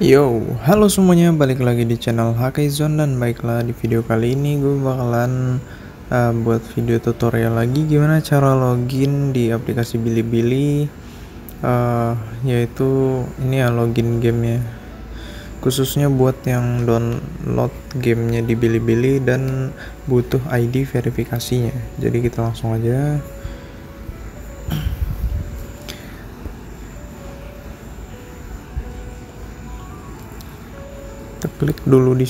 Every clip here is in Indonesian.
Yo, halo semuanya, balik lagi di channel HKZone. Dan baiklah, di video kali ini gue bakalan buat video tutorial lagi gimana cara login di aplikasi Bilibili, yaitu ini ya, login game ya, khususnya buat yang download gamenya di Bilibili dan butuh ID verifikasinya. Jadi kita langsung aja. Kita klik dulu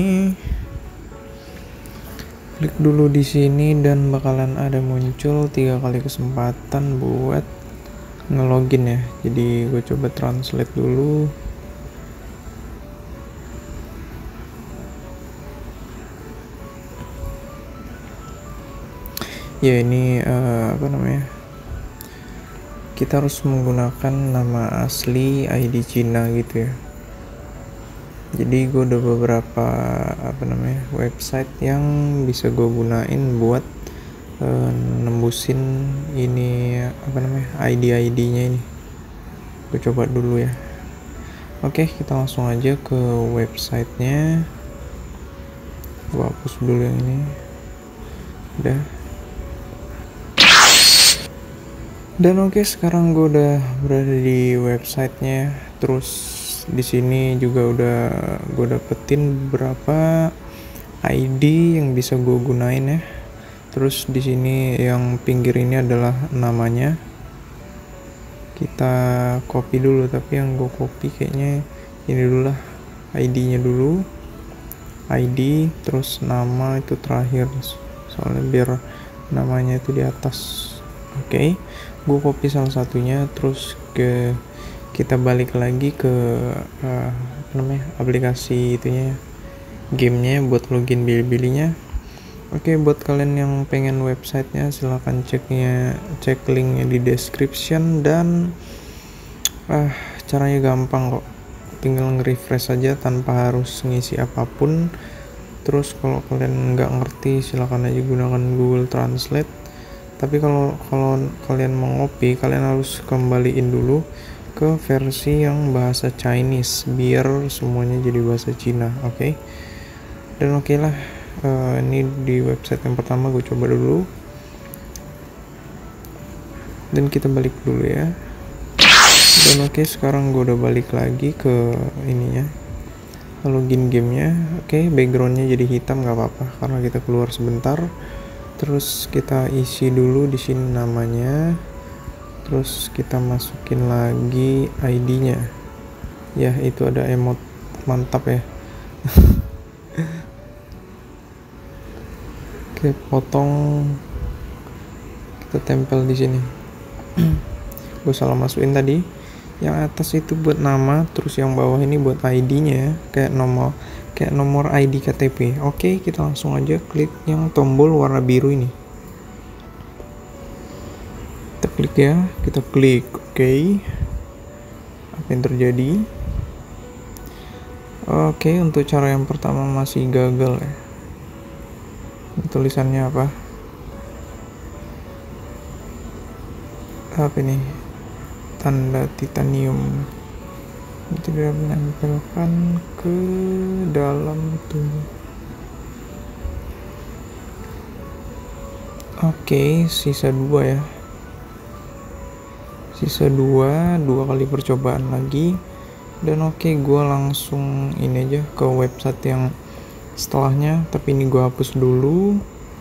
di sini, dan bakalan ada muncul 3 kali kesempatan buat ngelogin ya. Jadi gue coba translate dulu. Ya, ini kita harus menggunakan nama asli, ID Cina gitu ya. Jadi gue udah beberapa website yang bisa gue gunain buat nembusin ini ID-nya ini. Gue coba dulu ya. Oke, kita langsung aja ke websitenya. Gue hapus dulu yang ini. Udah. Dan oke, sekarang gue udah berada di websitenya. Terus di sini juga gue dapetin beberapa ID yang bisa gue gunain ya. Terus di sini yang pinggir ini adalah namanya. Kita copy dulu, tapi yang gue copy kayaknya ini dulu lah, ID-nya dulu. ID terus nama itu terakhir, soalnya biar namanya itu di atas. Oke, gue copy salah satunya, terus kita balik lagi ke aplikasi itunya, gamenya, buat login Bilibilinya. Oke, buat kalian yang pengen websitenya silahkan cek linknya di description. Dan caranya gampang kok, tinggal nge-refresh saja tanpa harus ngisi apapun. Terus kalau kalian nggak ngerti silahkan aja gunakan Google Translate. Tapi kalau kalian mau ngopi, kalian harus kembaliin dulu ke versi yang bahasa Chinese biar semuanya jadi bahasa Cina. Oke. Dan oke lah, ini di website yang pertama gue coba dulu, dan kita balik dulu ya. Dan oke, sekarang gue udah balik lagi ke ininya, login gamenya. Oke, backgroundnya jadi hitam nggak apa-apa karena kita keluar sebentar. Terus kita isi dulu di sini namanya. Terus kita masukin lagi ID-nya. Ya, itu ada emot mantap ya. Oke, potong. Kita tempel di sini. Gue salah masukin tadi. Yang atas itu buat nama, terus yang bawah ini buat ID-nya, kayak nomor ID KTP. Oke, kita langsung aja klik yang tombol warna biru ini. Kita klik ya, kita klik oke. Apa yang terjadi? Oke, untuk cara yang pertama masih gagal ya. Tulisannya apa? Apa ini? Tanda titanium tidak menempelkan ke dalam tubuh. Oke, sisa 2 ya. Sisa 2 kali percobaan lagi. Dan oke, gue langsung ini aja ke website yang setelahnya, tapi ini gue hapus dulu.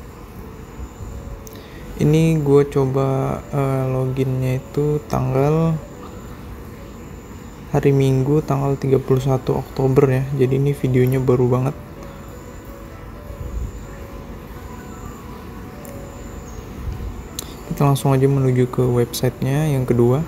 Ini gue coba loginnya itu hari Minggu tanggal 31 Oktober ya. Jadi ini videonya baru banget. Kita langsung aja menuju ke websitenya yang kedua.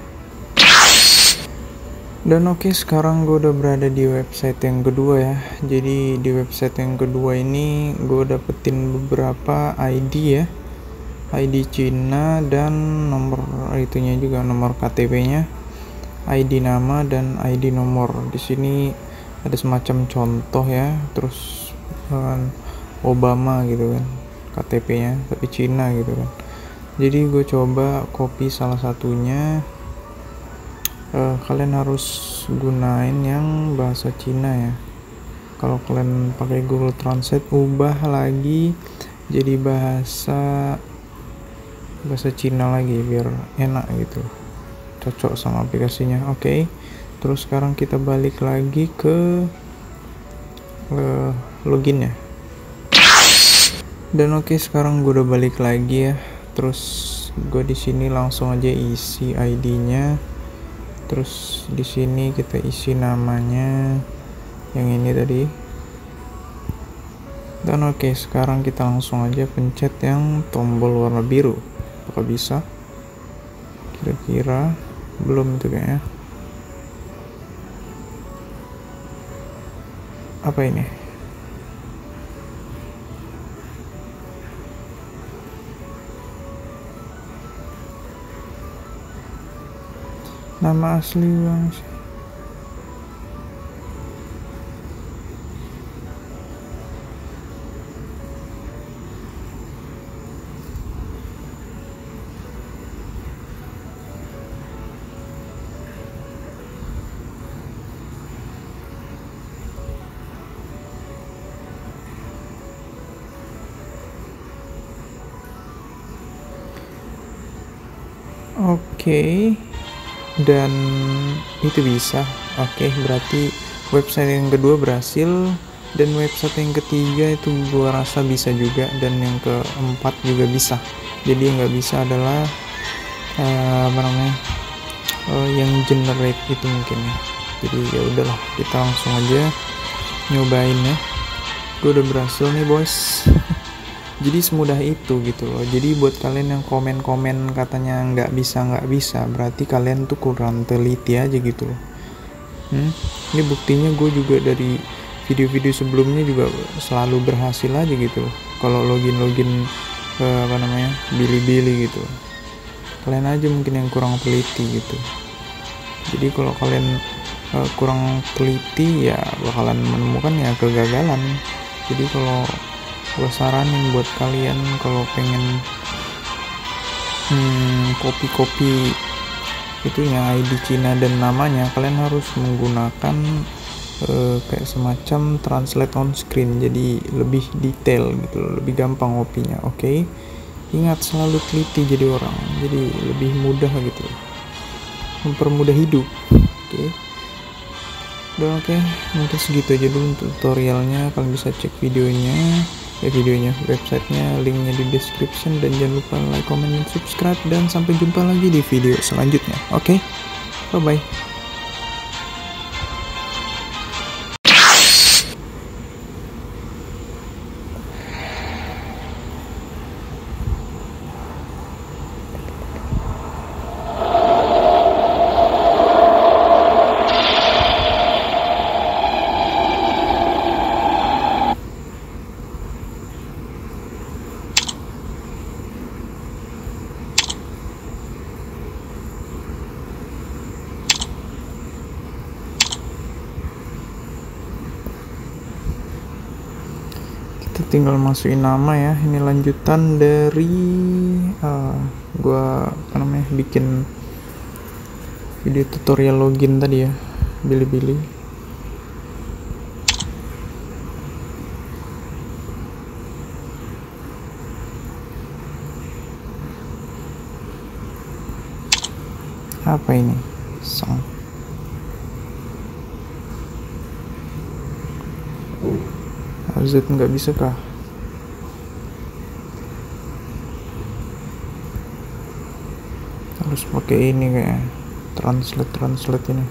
Dan oke, sekarang gue udah berada di website yang kedua ya. Jadi di website yang kedua ini gue dapetin beberapa ID ya, ID Cina dan nomor itunya juga, nomor KTP-nya, ID nama dan ID nomor. Di sini ada semacam contoh ya, terus Obama gitu kan KTP-nya, tapi Cina gitu kan. Jadi gue coba copy salah satunya. kalian harus gunain yang bahasa Cina ya. Kalau kalian pakai Google Translate, ubah lagi jadi bahasa Cina lagi biar enak gitu, cocok sama aplikasinya. Oke. Terus sekarang kita balik lagi ke login ya. Dan oke, sekarang gue udah balik lagi ya. Terus gue di sini langsung aja isi ID-nya. Terus di sini kita isi namanya yang ini tadi. Dan oke, sekarang kita langsung aja pencet yang tombol warna biru. Apakah bisa? Kira-kira belum itu kayaknya. Apa ini? Nama asli bang. Oke, dan itu bisa. Oke, berarti website yang kedua berhasil, dan website yang ketiga itu gua rasa bisa juga, dan yang keempat juga bisa. Jadi yang nggak bisa adalah yang generate itu mungkin ya. Jadi ya udahlah, kita langsung aja nyobain ya. Gue udah berhasil nih bos. Jadi semudah itu gitu loh. Jadi buat kalian yang komen-komen katanya nggak bisa, berarti kalian tuh kurang teliti aja gitu loh. Ini buktinya gue juga dari video-video sebelumnya juga selalu berhasil aja gitu loh. Kalau login Bilibili gitu. Kalian aja mungkin yang kurang teliti gitu. Jadi kalau kalian kurang teliti ya bakalan menemukan ya kegagalan. Jadi kalau gue saranin buat kalian kalau pengen copy itunya ID Cina dan namanya, kalian harus menggunakan kayak semacam translate on screen, jadi lebih detail gitu, lebih gampang kopinya. Oke. Ingat selalu teliti jadi orang, jadi lebih mudah gitu, mempermudah hidup. Oke, mungkin segitu aja dulu untuk tutorialnya. Kalian bisa cek videonya, websitenya, linknya di description, dan jangan lupa like, comment, dan subscribe, dan sampai jumpa lagi di video selanjutnya. Oke, bye bye. Tinggal masukin nama ya. Ini lanjutan dari gua bikin video tutorial login tadi ya, Bilibili. Apa ini? Z nggak bisa kah? Harus pakai ini kayak translate ini.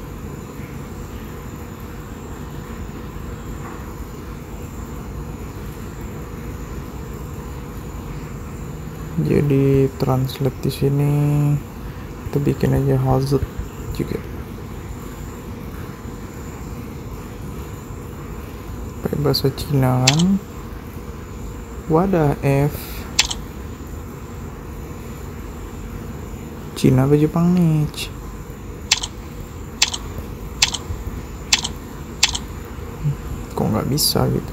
Jadi translate di sini kita bikin aja hazard juga. Bahasa Cina kan. Wadah F Cina apa Jepang nih? Kok nggak bisa gitu?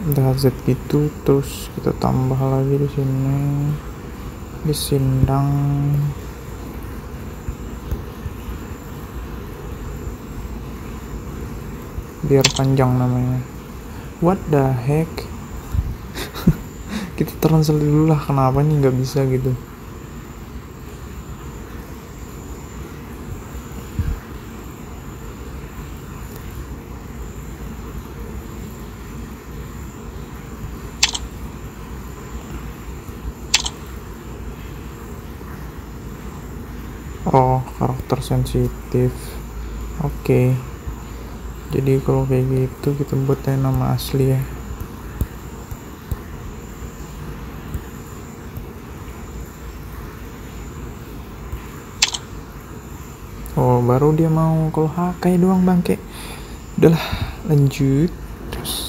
DHZ gitu, terus kita tambah lagi di sini di Sindang. Biar panjang namanya. What the heck? Kita translate dulu lah, kenapa nih nggak bisa gitu. Oh, karakter sensitif. Oke. Jadi kalau kayak gitu kita buat nama asli ya. Oh, baru dia mau. Kalau HK doang bangke. Udahlah, lanjut. Terus